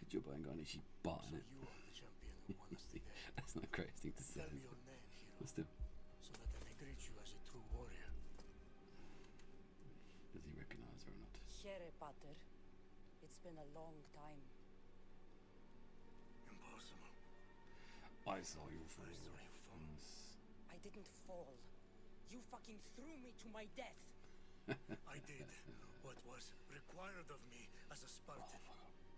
job by going, is she butting it? You are the champion who won us the day. That's not the greatest thing to say. Tell me your name, hero, But still, so that I may greet you as a true warrior. does he recognise her or not? Here, Pater. It's been a long time. Impossible. I saw you fall. I saw you fall. I didn't fall. You fucking threw me to my death. I did what was required of me as a Spartan.